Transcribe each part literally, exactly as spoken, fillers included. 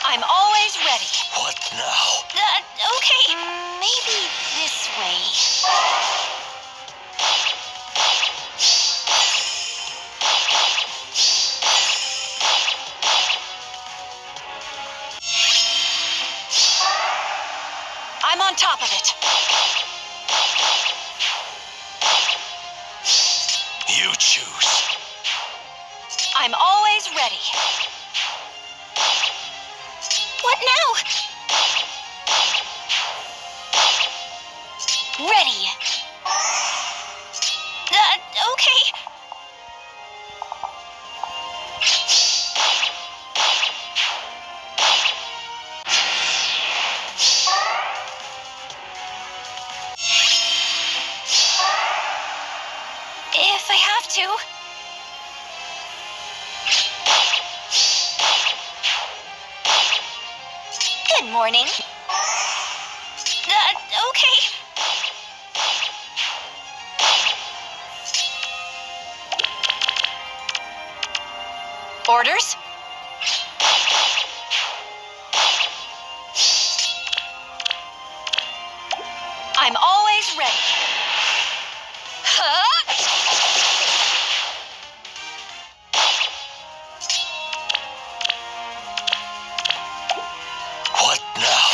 I'm always ready. What now? Uh, okay. Mm, maybe this way. I'm on top of it. You choose. I'm always ready. What now? Ready. Uh, okay. If I have to. Good morning. Uh, okay. Orders? I'm always ready. Huh? What now?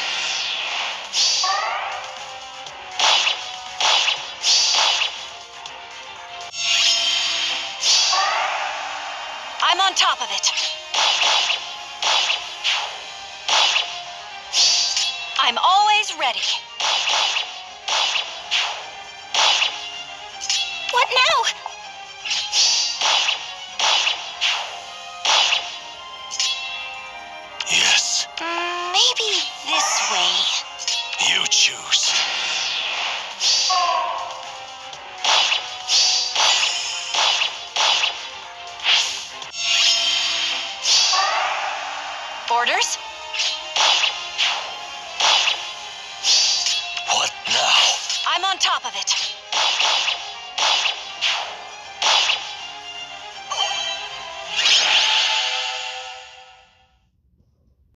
I'm on top of it. I'm always ready. What now? Yes. Mm, maybe this way. You choose. Orders? What now? I'm on top of it.